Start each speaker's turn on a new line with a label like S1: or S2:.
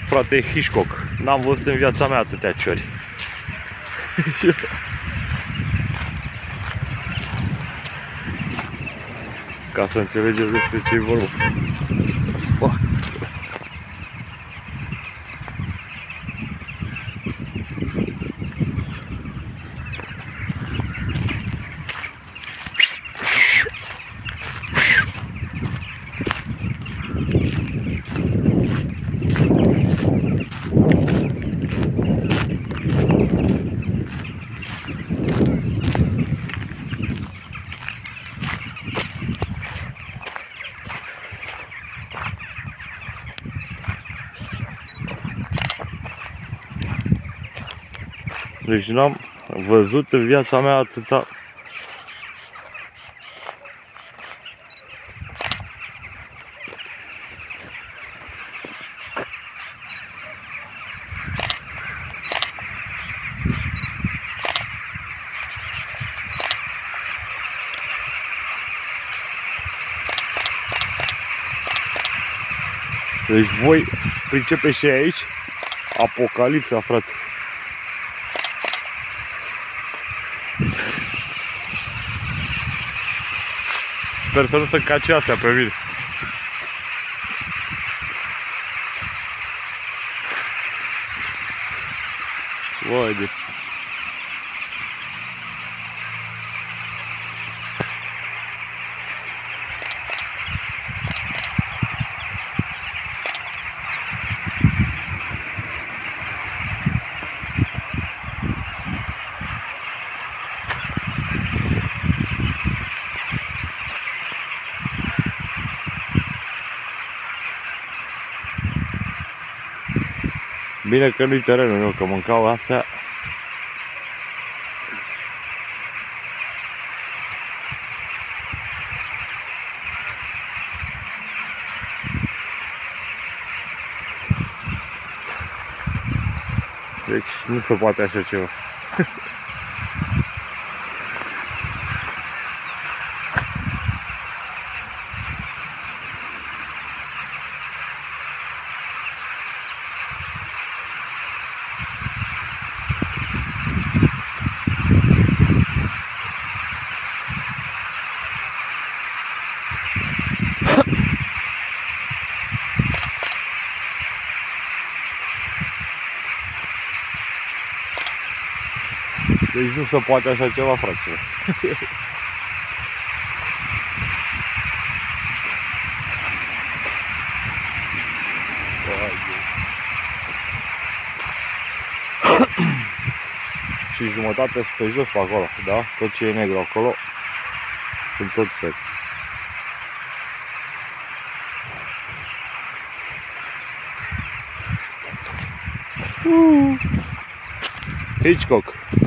S1: Frate, Hitchcock. N-am văzut în viața mea atâtea ciori. Ca să înțelegeți despre ce-i vorba. Fuck. Deci n-am văzut în viața mea atâta. Deci voi pricepeți și aici apocalipsa, frate. Sper să nu se cace astea pe mine. Vai de... Bine că nu-i terenul meu, că mâncau astea. Deci nu se poate așa ceva. Deci nu se poate așa ceva, fraților. Și jumătate pe jos pe acolo, da? Tot ce e negru acolo sunt tot sec. Hitchcock.